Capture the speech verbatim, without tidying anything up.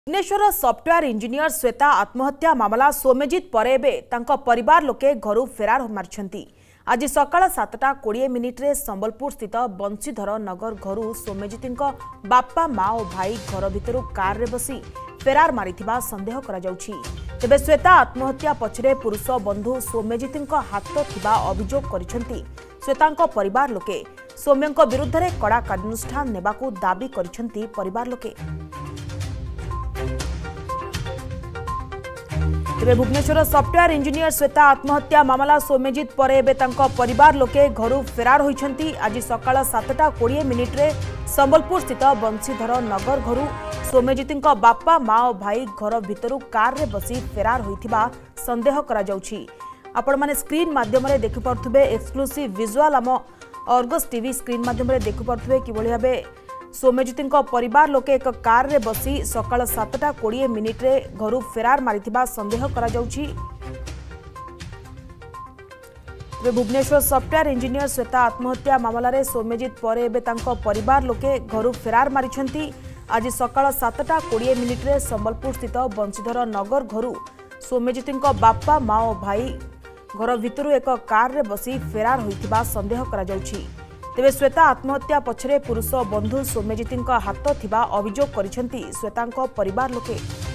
Bhubaneswar software engineer Shweta आत्महत्या मामला सोमेजित परे एबे तांको परिवार लोके घरु फेरार मारिछंती। आज सकाळ सातटा कोड़े मिनिट्रे संबलपुर स्थित बंशीधर नगर घरु सोमेजितଙ୍କ बापा माँ और भाई घर भितरु कार रे बसी फेरार मारिथिबा संदेह करा जाउछि। तेबे श्वेता आत्महत्या पछरे पुरुष बंधु सोमेजितଙ୍କ हाथ थिबा अभियोग करिसंती। श्वेताଙ୍କ परिवार लोके सौम्यଙ୍କ विरुद्ध रे कड़ा कार्यानुष्ठान नेबाकू दाबी करिसंती परिवार लोके। तेरे भुवनेश्वर सॉफ्टवेयर इंजीनियर श्वेता आत्महत्या मामला सोमेजित परे एबे तांको परिवार लोके घरु फेरार होइछंती। आज सकाळ सातटा कोड़े मिनिट्रे संबलपुर स्थित बंशीधर नगर घरु सोमेजितଙ୍କ बापा माँ और भाई घर भितरु कार रे बसी फेरार होइथिबा संदेह करा जाउछि। आपण माने स्क्रीन माध्यम रे देखि परथुबे एक्सक्लूसिव विजुअल आम अर्गस टीवी स्क्रीन माध्यम रे देखि परथुबे किबोली भाबे सोमेजितଙ୍କ परिवार लोके एक कार रे बसी सकाळ सातटा कोड़े मिनिट्रे घरु फेरार मारिथिबा संदेह करा जाउछि। भुवनेश्वर सॉफ्टवेयर इंजीनियर श्वेता आत्महत्या मामला रे सोमेजित परे एबे तांको परिवार लोके घरु फेरार मारिछंती। आज सकाळ सातटा कोड़े मिनिट्रे संबलपुर स्थित बंशीधर नगर घरु सोमेजितଙ୍କ बापा माँ और भाई घर भितरु एक कार रे बसी फेरार होइथिबा संदेह करा जाउछि। तेबे श्वेता आत्महत्या पछरे पुरुष बंधु सोमेजितଙ୍କ हाथ थिबा अभियोग करिसंती श्वेताଙ୍କ परिवार लोके।